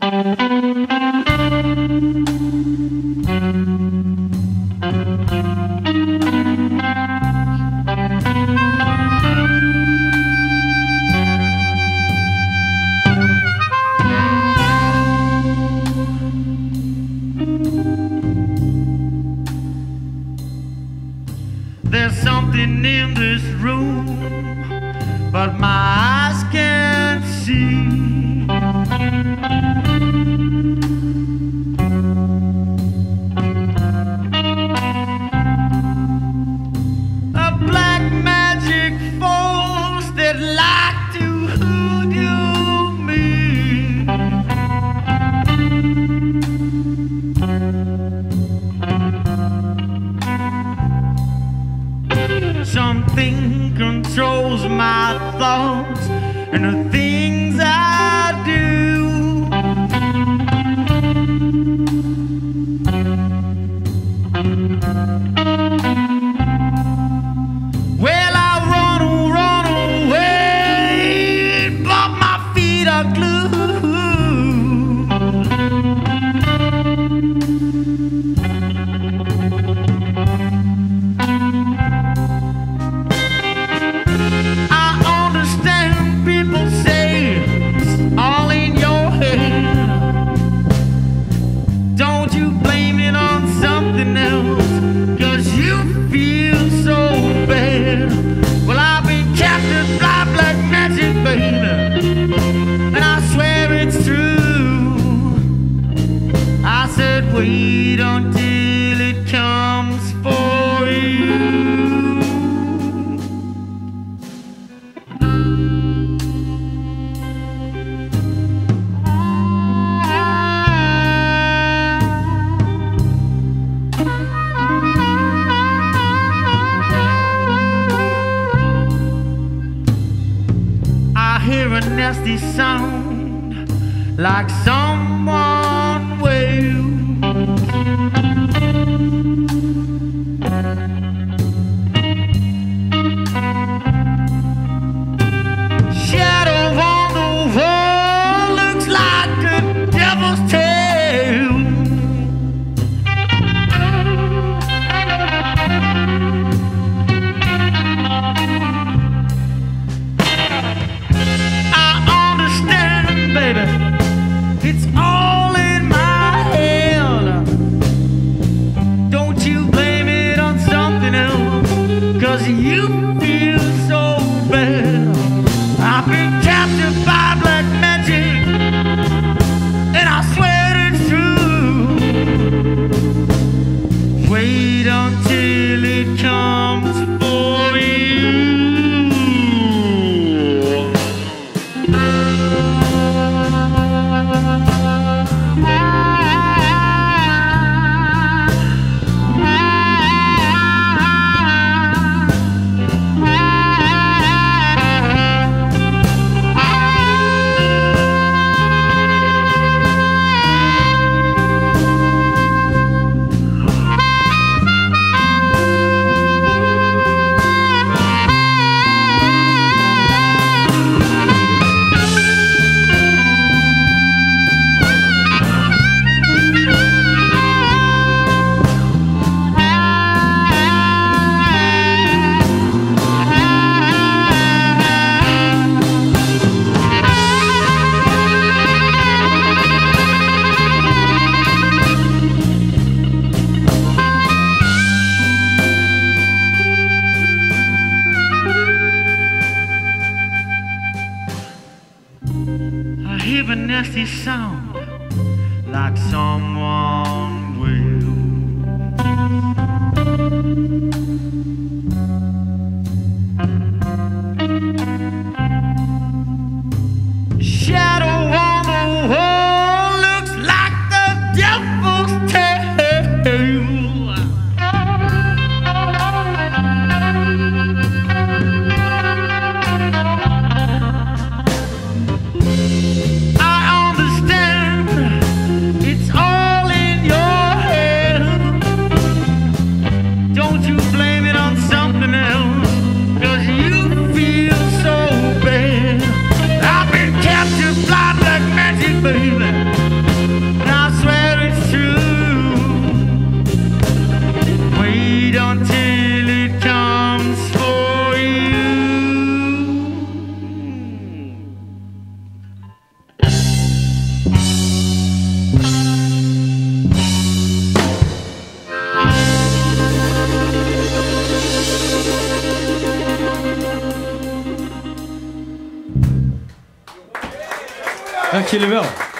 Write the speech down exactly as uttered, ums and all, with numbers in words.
There's something in this room, but my eyes can't see. A black magic force that like to hoodoo me. Something controls my thoughts and the things I do. Well, I run, run away, but my feet are glued. Wait until it comes for you. I hear a nasty sound like someone wails. Shadow on the wall looks like a devil's tail. I understand, baby, it's all in my head. Don't you blame it on something else, 'cause you feel so bad. I've been captured by black magic, and I swear it's true. Wait until it comes for you. I hear a nasty sound like someone will. Shadow on the wall looks like the devil's tail. I understand, it's all in Dank jullie wel.